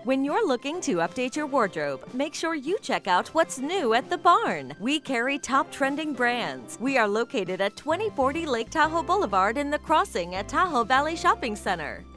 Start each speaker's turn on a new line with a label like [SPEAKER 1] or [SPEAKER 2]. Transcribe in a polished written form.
[SPEAKER 1] When you're looking to update your wardrobe, make sure you check out what's new at the barn. We carry top trending brands. We are located at 2040 Lake Tahoe Boulevard in the Crossing at Tahoe Valley Shopping Center.